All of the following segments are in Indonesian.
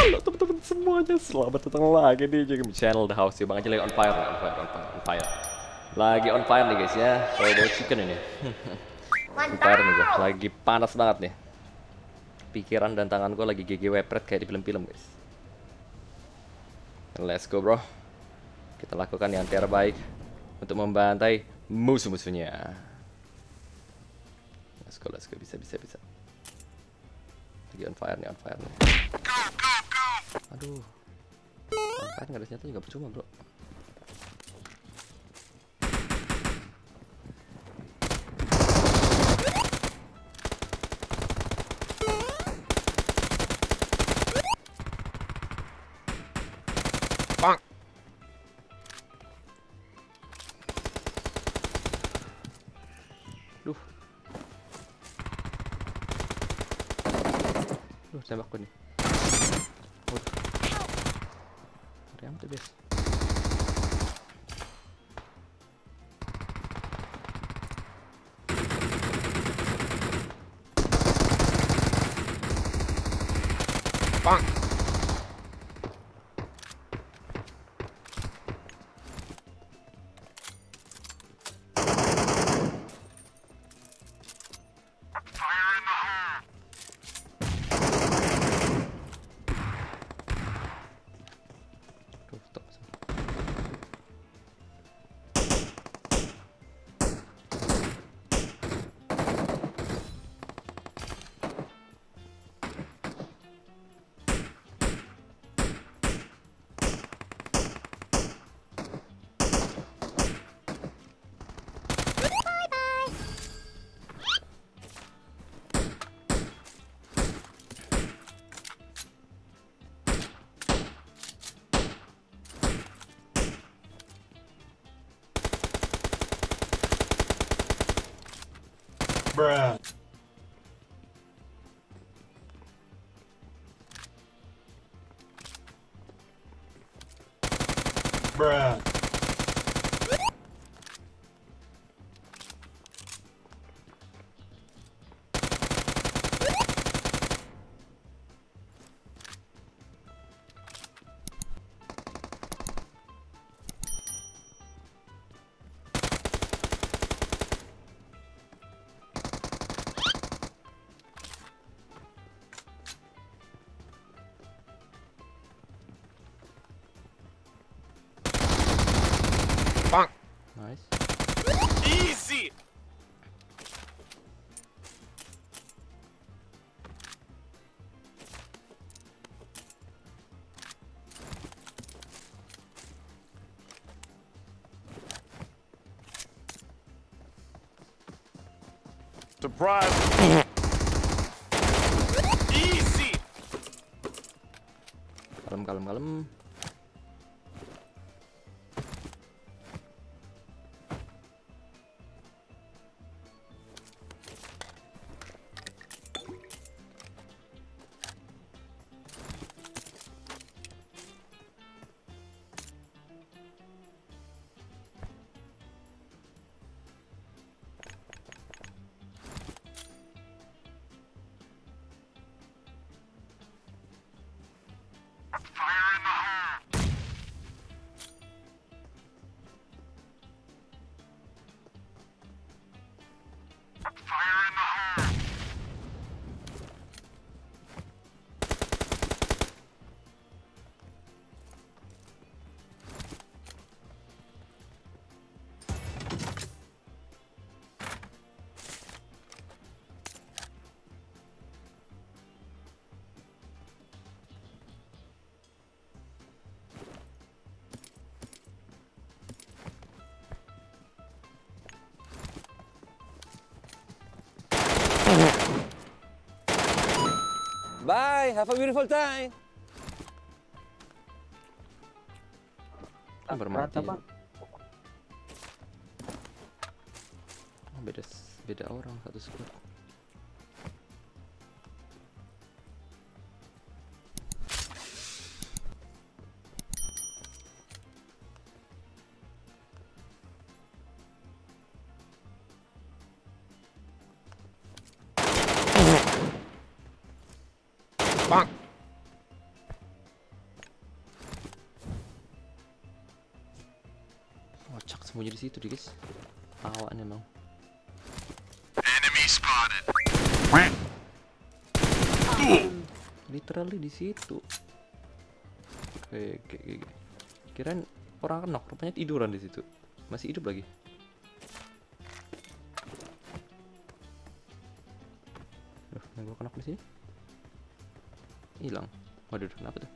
Halo teman-teman semuanya, selamat datang lagi di Jigem Channel The House. Bang aja lagi on fire, on fire. Lagi on fire nih guys ya. Kayak chicken ini. On fire nih gue, lagi panas banget nih. Pikiran dan tangan gue lagi GG wepret kayak di film-film guys. Let's go bro. Kita lakukan yang terbaik untuk membantai musuh-musuhnya. Let's go, bisa. Lagi on fire nih. Aduh, on fire nggak ada senjata juga percuma bro. Bang. Duh, tembak gue nih. Ada yang tuh guys. Bang. Bruh. Bruh. Nice. Easy. Surprise. Easy. Kalem. Bye, have a beautiful time. Bermati. Beda orang satu squad. Bang. sembunyi di situ, guys. Awak emang. Enemy spotted. Literally di situ. Oke. Kirain orang kenok, rupanya tiduran di situ. Masih hidup lagi. Yang gua kenok di sini hilang. Waduh, kenapa tuh?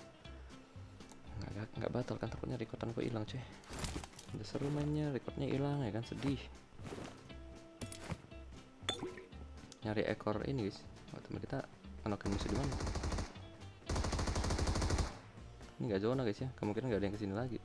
Nggak batal kan, takutnya rekordan gua hilang, cuy. Udah seru mainnya, recordnya hilang ya kan, sedih. Nyari ekor ini, guys. Teman kita anokin musuh di mana? Ini nggak zona, guys ya. Kemungkinan nggak ada yang kesini lagi.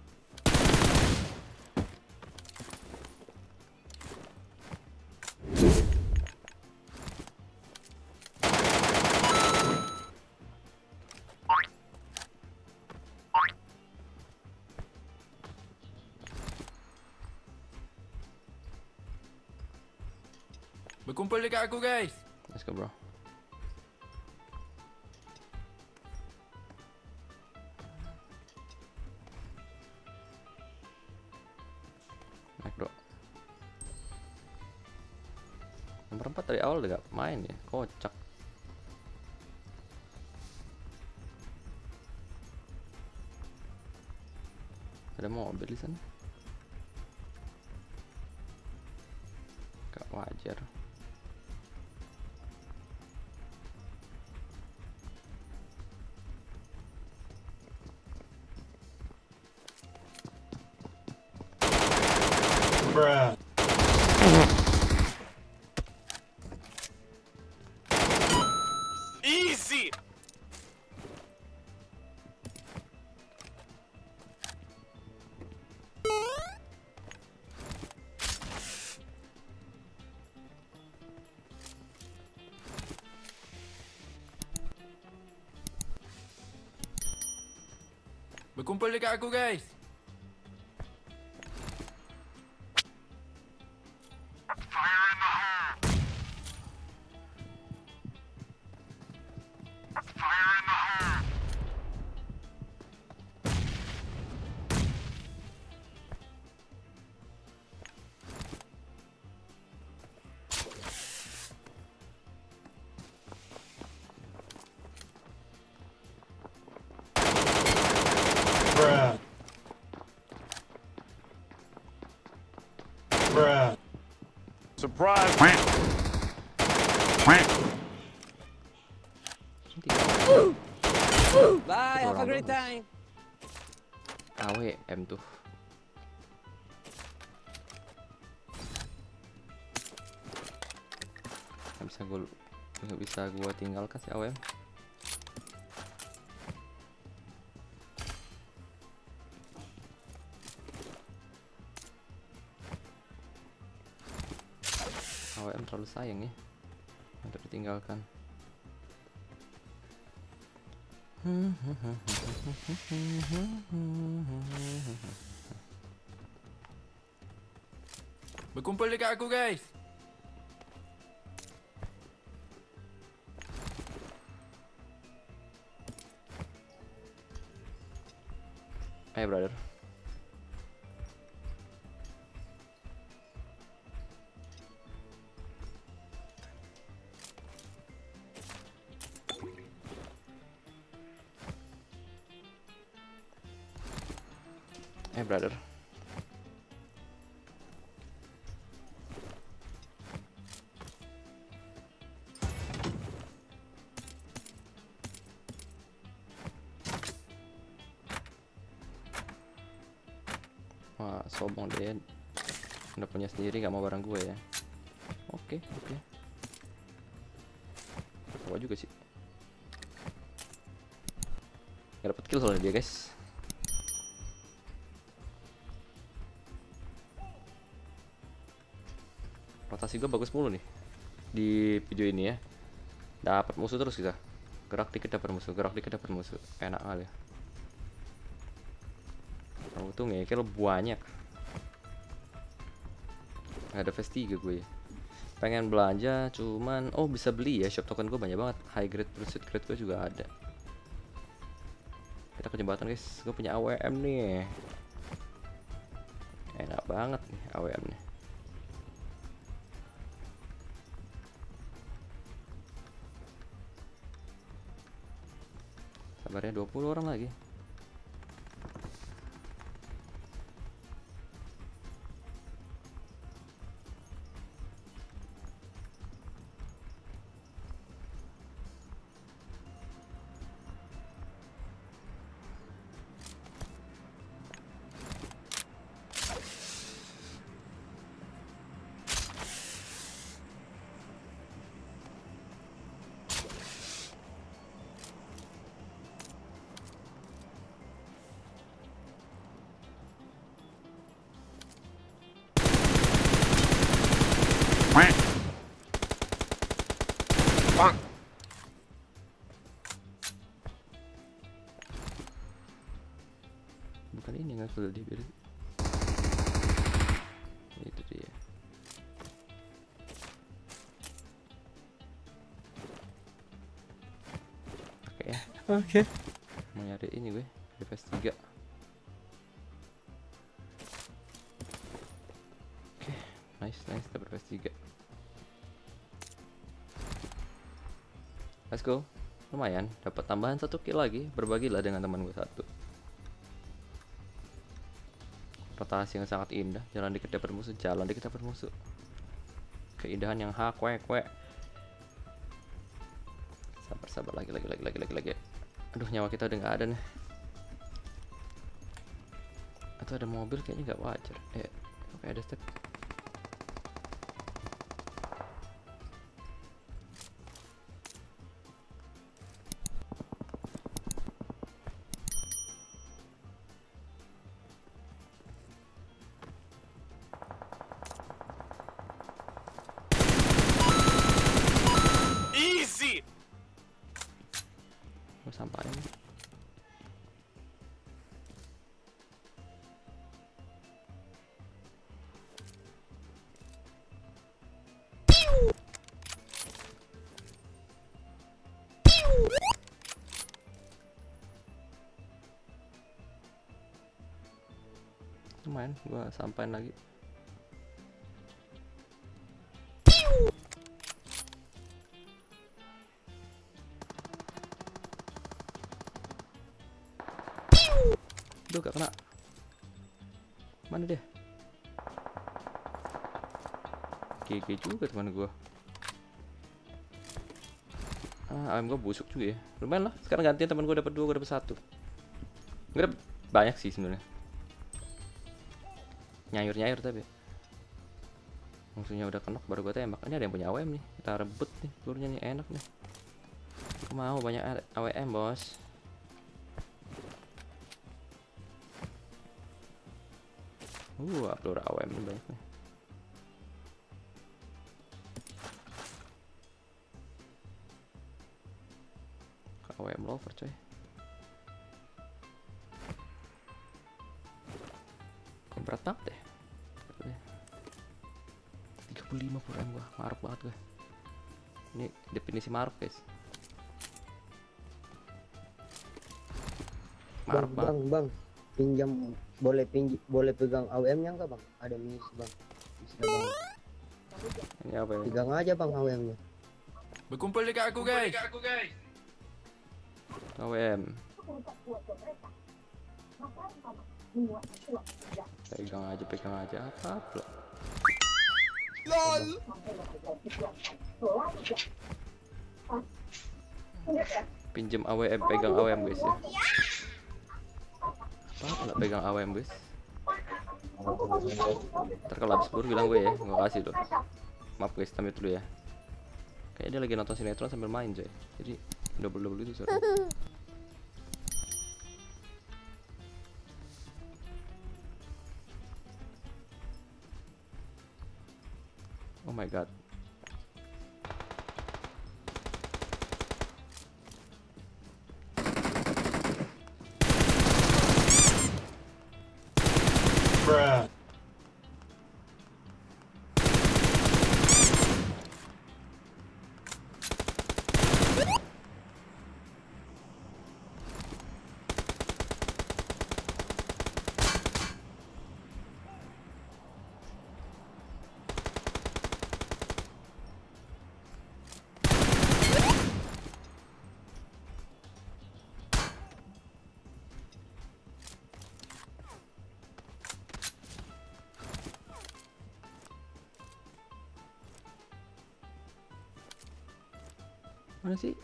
Berkumpul dekat aku, guys. Let's go, bro. Naik, bro. Nomor 4 dari awal udah gak main ya, kocak. Ada mobil di sana. Gak wajar. Bruh. Easy. Berkumpul dekat aku, guys. Bruh. Bruh. Surprise. Bye, have a great time. AWM tuh. Nggak bisa gua tinggalkan si AWM. AWM terlalu sayang ya untuk ditinggalkan. Berkumpul dekat aku, guys. Ayo, brother. Brother. Wah, sombong deh. Udah punya sendiri, nggak mau barang gue ya. Oke. Apa juga sih. Nggak dapet kill soalnya dia, guys. Rotasi gue bagus mulu nih di video ini ya. Dapat musuh terus kita. Gerak dikit dapat musuh, enak kali. Kamu tuh ngekel banyak. Gak ada Vest 3 gue ya. Pengen belanja cuman bisa beli ya, shop token gue banyak banget. High grade, pursuit grade gue juga ada. Kita ke jembatan, guys. Gue punya AWM nih. Enak banget nih AWM nih. Sabarnya 20 orang lagi. Bukan ini nggak full di biru. Itu dia. Oke ya. Oke. Mau nyari ini gue, DPS 3. Oke, nice dapat DPS 3. Let's go. Lumayan, dapat tambahan 1 kill lagi. Berbagilah dengan teman gue satu. Rotasi yang sangat indah, jalan dikit dapat musuh, jalan dikit dapat musuh. Keindahan yang kue. Sabar lagi. Aduh, nyawa kita udah nggak ada nih. Atau ada mobil, kayaknya nggak wajar. Oke, ada step. Sampai lumayan, gua sampein lagi. Duh, gak kena. Mana dia? GG juga teman gua. AM gua busuk juga ya. Lumayan lah. Sekarang gantian teman gua dapat 2, gua dapat 1. Gua banyak sih sebenarnya. Nyayur tapi. Musuhnya udah kenok baru gua tembak. Ini ada yang punya AWM nih. Kita rebut nih. Pelurunya nih enak nih. Aku mau banyak AWM, bos. Peluru AWM ini banyak nih. AWM lover coy. Berat banget deh. 35 per M gua, maruk banget gue. Ini definisi maruk guys. Maruk banget. Bang, pinjam boleh pegang AWM-nya enggak bang? Ada misi bang. Bisa bang. Ini apa ya? Pegang aja bang AWM-nya. Berkumpul dekat aku guys. AWM. Pegang aja apa pula. LOL. Pinjam AWM, pegang AWM guys ya. Apa lah pegang AWM guys. Ntar kalau habis buru bilang gue ya, gue kasih tuh. Maaf guys, tamit dulu ya. Kayaknya dia lagi nonton sinetron sambil main coy. Jadi double itu sorry. Oh my god. Bruh. Mana sih?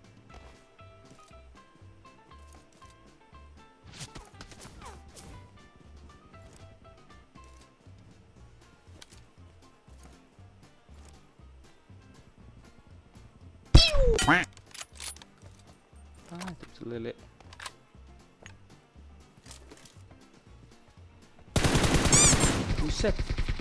Ah, cepet lele. Buset.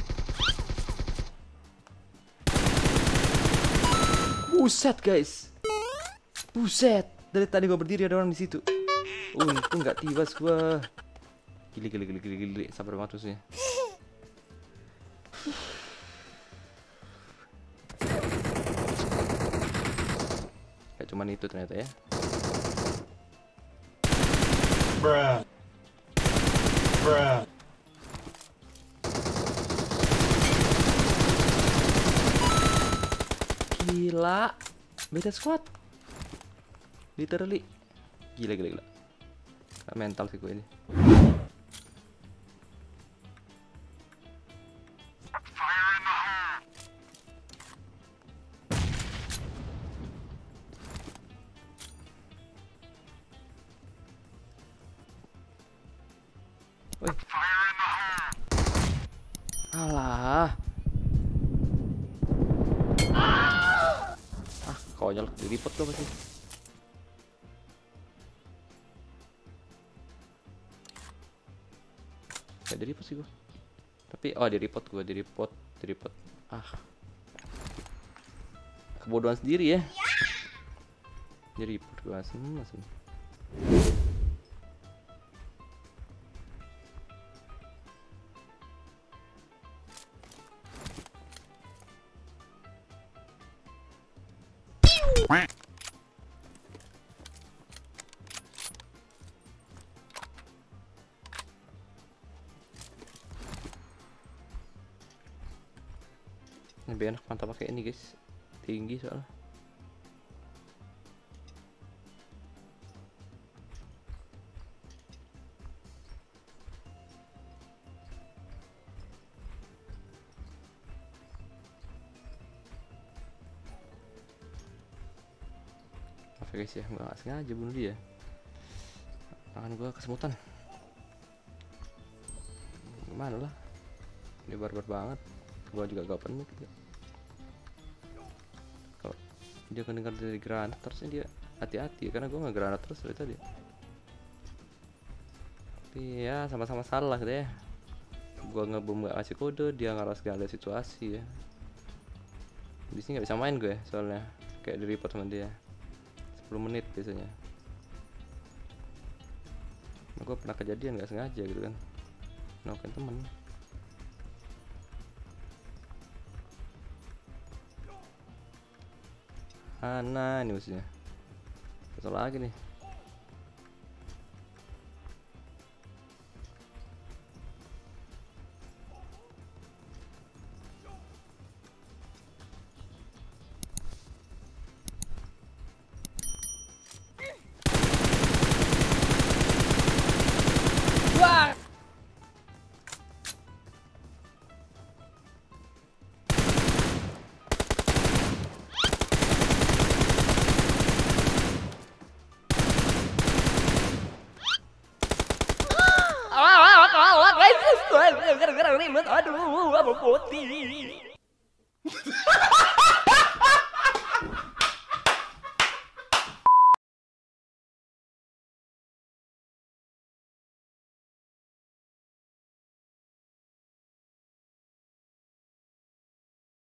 Buset guys. Buset. Dari tadi gua berdiri ada orang di situ. Untung nggak tibas gua. Gili. Sabar banget musuhnya. Gak cuman itu ternyata ya. Bruh. Bruh. Gila. Beda squad. Literally. Gila. Mental sih gue ini. Woi. Alah. Konyol, di-report tuh pasti. Gak di-report sih gua. Tapi oh di-report gua, di-report. Ah. Kebodohan sendiri ya. Di-report gua asem. Lebih enak mantap pakai ini guys, tinggi soalnya. Maaf ya guys ya, gua gak sengaja bunuh dia. Tangan gua kesemutan. Gimana lah, ini barbar banget. Gua juga gak open mic. Kalau dia kedengar dari granat terusnya dia hati-hati karena gua nggak granat terus dari tadi. Tapi ya sama-sama salah deh. Gua ngebom nggak kasih kode, dia ngeras gak ada situasi ya. Di sini nggak bisa main gue soalnya kayak di report sama dia 10 menit biasanya. Nah, gue pernah kejadian nggak sengaja gitu kan, nokin temen. Nah ini musuhnya. Kesel lagi nih. Wah. Aduh, apa putih.